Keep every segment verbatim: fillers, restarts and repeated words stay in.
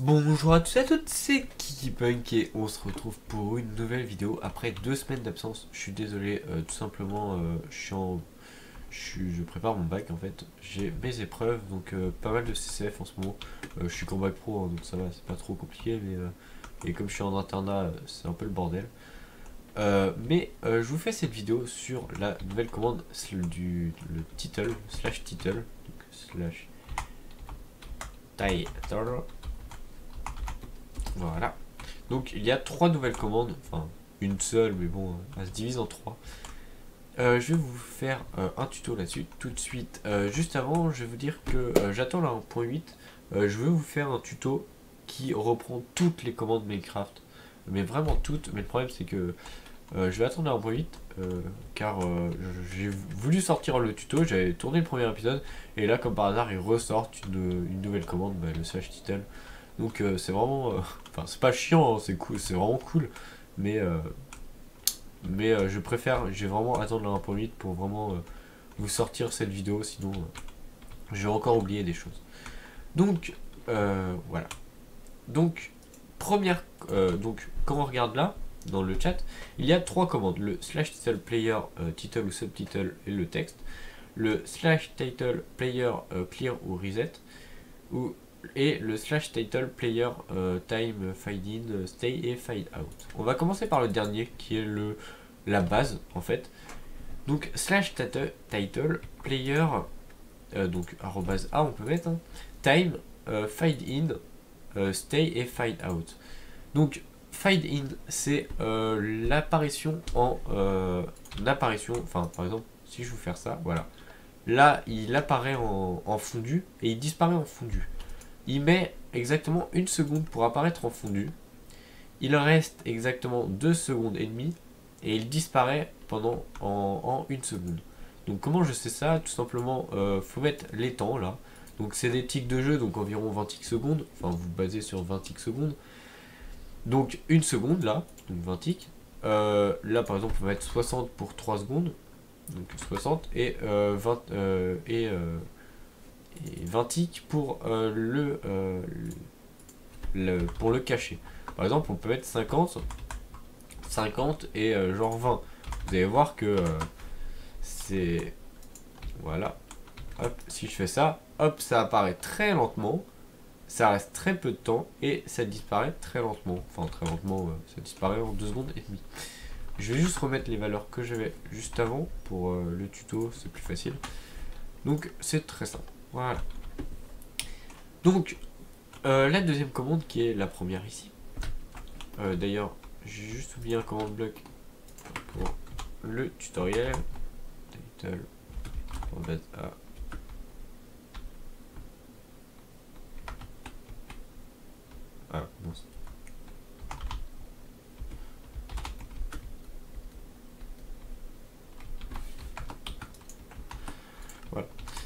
Bonjour à tous et à toutes, c'est KikiPunk et on se retrouve pour une nouvelle vidéo après deux semaines d'absence. Je suis désolé, euh, tout simplement, euh, je suis en... Je, suis... je prépare mon bac en fait, j'ai mes épreuves, donc euh, pas mal de C C F en ce moment. Euh, je suis qu'en bac pro, hein, donc ça va, c'est pas trop compliqué, mais... Euh, et comme je suis en internat, euh, c'est un peu le bordel. Euh, mais euh, je vous fais cette vidéo sur la nouvelle commande du le title, slash title, donc slash title. Voilà. Donc il y a trois nouvelles commandes, enfin une seule, mais bon, elle se divise en trois. Euh, je vais vous faire euh, un tuto là-dessus tout de suite. Euh, juste avant, je vais vous dire que euh, j'attends la un point huit. Euh, je vais vous faire un tuto qui reprend toutes les commandes Minecraft, mais vraiment toutes. Mais le problème c'est que euh, je vais attendre la un point huit euh, car euh, j'ai voulu sortir le tuto, j'avais tourné le premier épisode et là comme par hasard ils ressortent une, une nouvelle commande, bah, le slash title. Donc euh, c'est vraiment, euh, enfin c'est pas chiant, hein, c'est cool, c'est vraiment cool, mais euh, mais euh, je préfère, j'ai vraiment attendre la un point huit pour vraiment euh, vous sortir cette vidéo, sinon euh, je vais encore oublier des choses. Donc euh, voilà. Donc première, euh, donc quand on regarde là dans le chat, il y a trois commandes: le slash title player euh, title ou subtitle et le texte, le slash title player euh, clear ou reset, ou et le slash title player euh, time fade in, stay et fade out. On va commencer par le dernier qui est le la base en fait. Donc slash title, title player euh, donc arrobase a on peut mettre hein, time euh, fade in euh, stay et fade out. Donc fade in c'est euh, l'apparition en euh, apparition, enfin par exemple si je veux faire ça, voilà, là il apparaît en, en fondu et il disparaît en fondu. Il met exactement une seconde pour apparaître en fondu. Il reste exactement deux secondes et demie et il disparaît pendant en, en une seconde. Donc comment je sais ça? Tout simplement, euh, faut mettre les temps là. Donc c'est des ticks de jeu, donc environ vingt ticks secondes. Enfin vous basez sur vingt ticks secondes. Donc une seconde là, donc vingt ticks. Euh, là par exemple on va mettre soixante pour trois secondes. Donc soixante et euh, vingt euh, et euh, et vingt ticks pour euh, le, euh, le pour le cacher. Par exemple on peut mettre cinquante cinquante et euh, genre vingt. Vous allez voir que euh, c'est voilà, hop, si je fais ça, hop, ça apparaît très lentement, ça reste très peu de temps et ça disparaît très lentement, enfin très lentement, euh, ça disparaît en deux secondes et demie. Je vais juste remettre les valeurs que j'avais juste avant pour euh, le tuto, c'est plus facile. Donc c'est très simple. Voilà. Donc, euh, la deuxième commande qui est la première ici. Euh, D'ailleurs, j'ai juste oublié un commande bloc pour le tutoriel. Title, base A. Ah, bon. Voilà.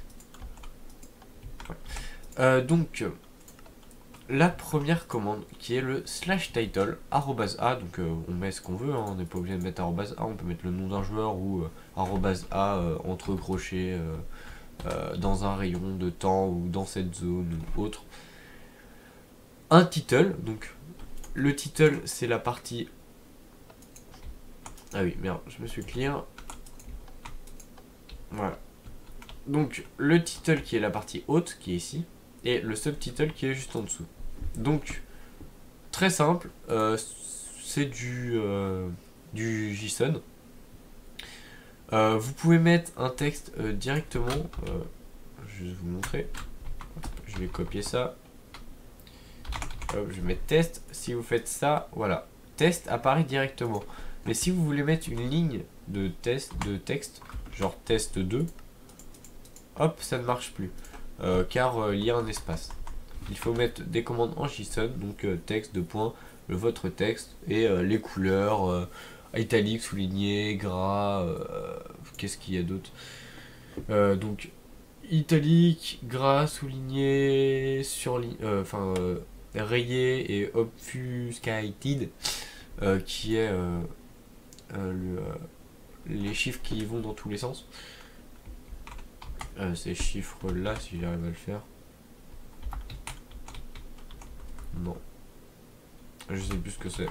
Voilà. Euh, donc, la première commande qui est le slash title arrobase a, donc euh, on met ce qu'on veut, hein, on n'est pas obligé de mettre arrobase a, on peut mettre le nom d'un joueur ou euh, arrobase a euh, entre crochets euh, euh, dans un rayon de temps ou dans cette zone ou autre. Un title, donc le title c'est la partie, ah oui merde je me suis clear, voilà, donc le title qui est la partie haute qui est ici et le subtitle qui est juste en dessous. Donc très simple, euh, c'est du, euh, du JSON. Euh, vous pouvez mettre un texte euh, directement, euh, je vais vous montrer, je vais copier ça, hop, je vais mettre test. Si vous faites ça, voilà, test apparaît directement. Mais si vous voulez mettre une ligne de test de texte, genre test deux, hop, ça ne marche plus, euh, car euh, il y a un espace. Il faut mettre des commandes en JSON, donc euh, texte de point, le, votre texte et euh, les couleurs, euh, italique, souligné, gras, euh, qu'est-ce qu'il y a d'autre, euh, donc italique, gras, souligné, surligné, enfin euh, euh, rayé et obfuscated, euh, qui est euh, euh, le, euh, les chiffres qui vont dans tous les sens. Euh, ces chiffres là, si j'arrive à le faire. Non. Je sais plus ce que c'est.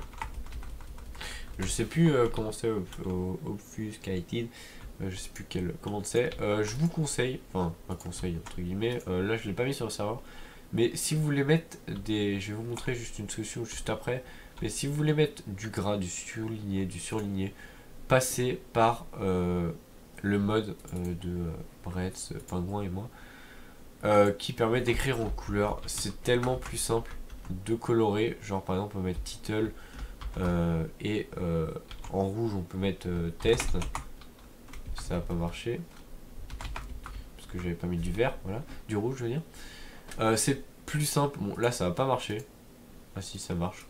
Je sais plus euh, comment c'est au, au, Obfuscated. Euh, je sais plus quelle commande c'est. Euh, je vous conseille, enfin un conseil entre guillemets, euh, là je l'ai pas mis sur le serveur. Mais si vous voulez mettre des... Je vais vous montrer juste une solution juste après. Mais si vous voulez mettre du gras, du surligné, du surligné, passez par euh, le mode euh, de euh, Bretz, Pingouin et moi. Euh, qui permet d'écrire en couleur. C'est tellement plus simple de colorer. Genre par exemple on peut mettre title euh, et euh, en rouge on peut mettre euh, test. Ça n'a pas marché. Parce que j'avais pas mis du vert, voilà. Du rouge je veux dire. Euh, c'est plus simple. Bon, là, ça va pas marcher. Ah si, ça marche.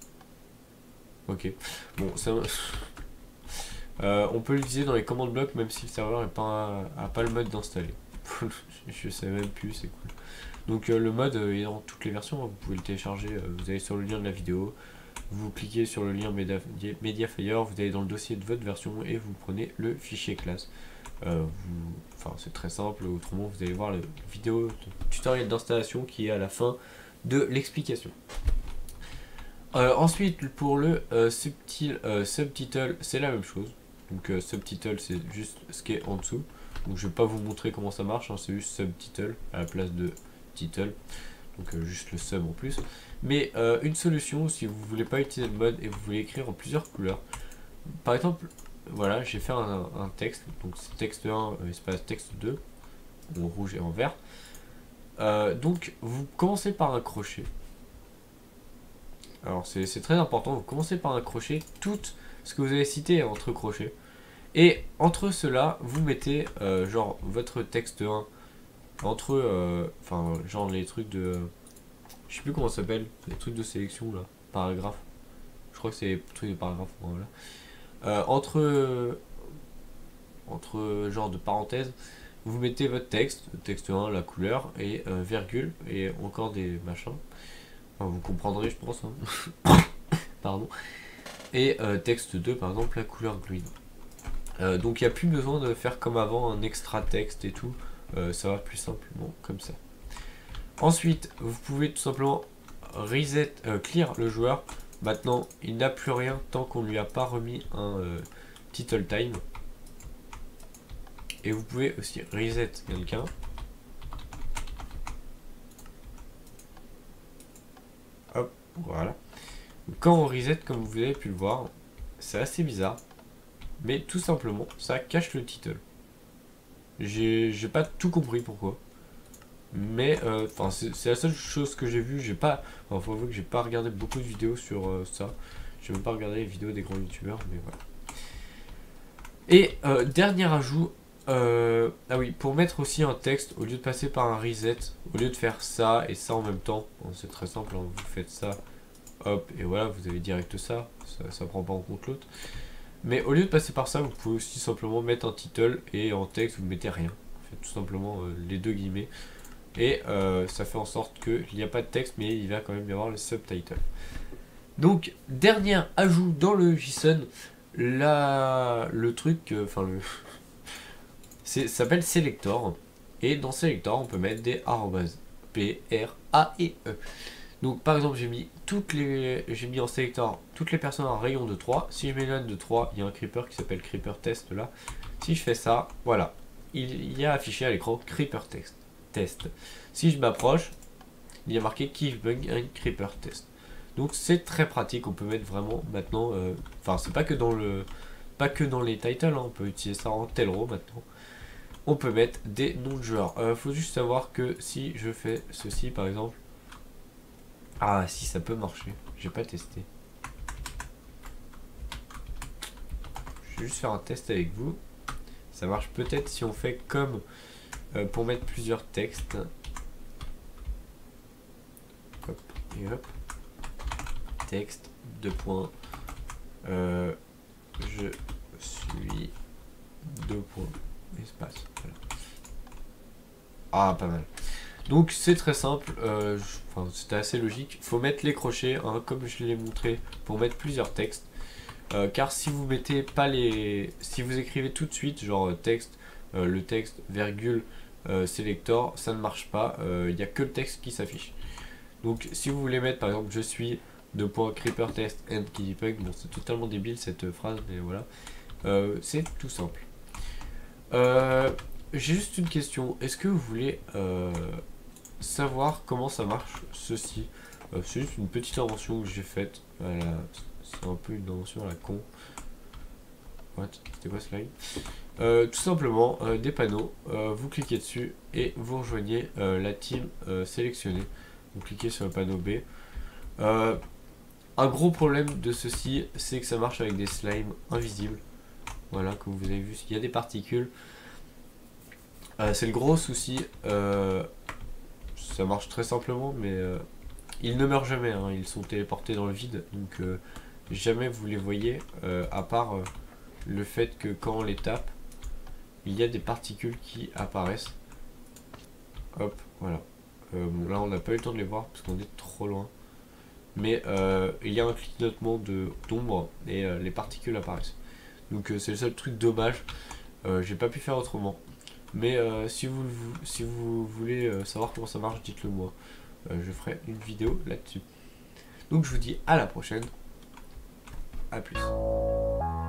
Ok. Bon, ça... euh, on peut l'utiliser dans les commandes blocs, même si le serveur n'a pas, a pas le mode d'installer. Je sais même plus, c'est cool. Donc euh, le mode euh, est dans toutes les versions. Hein. Vous pouvez le télécharger. Euh, vous allez sur le lien de la vidéo. Vous cliquez sur le lien Media, Mediafire. Vous allez dans le dossier de votre version et vous prenez le fichier classe. Euh, vous... Enfin, c'est très simple, autrement vous allez voir la vidéo tutoriel d'installation qui est à la fin de l'explication. Euh, ensuite, pour le euh, subtil, euh, subtitle, c'est la même chose. Donc euh, subtitle, c'est juste ce qui est en dessous. Donc je vais pas vous montrer comment ça marche, hein, c'est juste subtitle à la place de title. Donc euh, juste le sub en plus. Mais euh, une solution, si vous voulez pas utiliser le mode et vous voulez écrire en plusieurs couleurs. Par exemple, voilà, j'ai fait un, un texte, donc c'est texte un, euh, espace texte deux, en rouge et en vert. Euh, donc vous commencez par un crochet. Alors c'est très important, vous commencez par un crochet, tout ce que vous avez cité entre crochets. Et entre cela, vous mettez euh, genre votre texte un, entre, euh, enfin genre les trucs de, je sais plus comment ça s'appelle, les trucs de sélection là, paragraphe. Je crois que c'est les trucs de paragraphe, voilà. Euh, entre, entre genre de parenthèses, vous mettez votre texte, texte un, la couleur, et euh, virgule, et encore des machins. Enfin, vous comprendrez, je pense. Hein. Pardon. Et euh, texte deux, par exemple, la couleur green. Euh, donc il n'y a plus besoin de faire comme avant un extra texte et tout. Euh, ça va plus simplement comme ça. Ensuite, vous pouvez tout simplement reset, euh, clear le joueur. Maintenant, il n'a plus rien tant qu'on ne lui a pas remis un euh, title time. Et vous pouvez aussi reset quelqu'un. Hop, voilà. Quand on reset, comme vous avez pu le voir, c'est assez bizarre. Mais tout simplement, ça cache le title. J'ai pas tout compris pourquoi. Mais enfin euh, c'est la seule chose que j'ai vue. J'ai pas, enfin faut avouer que j'ai pas regardé beaucoup de vidéos sur euh, ça. J'ai même pas regardé les vidéos des grands youtubeurs, mais voilà. Et euh, dernier ajout, euh, ah oui, pour mettre aussi un texte, au lieu de passer par un reset, au lieu de faire ça et ça en même temps, bon, c'est très simple, hein, vous faites ça, hop, et voilà, vous avez direct ça, ça, ça prend pas en compte l'autre. Mais au lieu de passer par ça, vous pouvez aussi simplement mettre un title et en texte vous ne mettez rien. Vous faites tout simplement euh, les deux guillemets. Et euh, ça fait en sorte qu'il n'y a pas de texte, mais il va quand même y avoir le subtitle. Donc, dernier ajout dans le JSON, là, le truc, enfin euh, le, ça s'appelle selector. Et dans selector, on peut mettre des arrobas, P, R, A et E. Donc par exemple, j'ai mis toutes les, j'ai mis en selector toutes les personnes en rayon de trois. Si je m'éloigne de trois, il y a un creeper qui s'appelle creeper test là. Si je fais ça, voilà, il y a affiché à l'écran creeper test. Test. Si je m'approche, il y a marqué give bug and creeper test. Donc c'est très pratique. On peut mettre vraiment maintenant, enfin euh, c'est pas que dans le, pas que dans les titles, hein, on peut utiliser ça en telro maintenant. On peut mettre des noms de joueurs. Euh, faut juste savoir que si je fais ceci par exemple. Ah si, ça peut marcher, j'ai pas testé. Je vais juste faire un test avec vous. Ça marche peut-être si on fait comme euh, pour mettre plusieurs textes. Hop et hop. Texte, deux points. Euh, je suis deux points. Espace. Voilà. Ah, pas mal. Donc c'est très simple, euh, enfin, c'était assez logique. Il faut mettre les crochets, hein, comme je l'ai montré, pour mettre plusieurs textes. Euh, car si vous mettez pas les, si vous écrivez tout de suite, genre texte, euh, le texte, virgule, euh, selector, ça ne marche pas. Il euh, n'y a que le texte qui s'affiche. Donc si vous voulez mettre par exemple je suis Deux points creeper test and kiddypug. Bon, c'est totalement débile cette phrase, mais voilà. Euh, c'est tout simple. Euh, J'ai juste une question. Est-ce que vous voulez euh, savoir comment ça marche ceci? euh, C'est juste une petite invention que j'ai faite. Voilà. C'est un peu une invention à la con. What? C'était quoi ce line? Euh, tout simplement euh, des panneaux, euh, vous cliquez dessus et vous rejoignez euh, la team euh, sélectionnée. Vous cliquez sur le panneau B. Euh, un gros problème de ceci, c'est que ça marche avec des slimes invisibles. Voilà, comme vous avez vu, il y a des particules. Euh, c'est le gros souci. Euh, ça marche très simplement, mais euh, ils ne meurent jamais. Hein, ils sont téléportés dans le vide, donc euh, jamais vous les voyez, euh, à part euh, le fait que quand on les tape, il y a des particules qui apparaissent. Hop, voilà. Euh, bon, là, on n'a pas eu le temps de les voir parce qu'on est trop loin. Mais euh, il y a un clignotement d'ombre et euh, les particules apparaissent. Donc euh, c'est le seul truc dommage. Euh, J'ai pas pu faire autrement. Mais euh, si, vous, vous, si vous voulez euh, savoir comment ça marche, dites-le moi. Euh, je ferai une vidéo là-dessus. Donc je vous dis à la prochaine. A plus.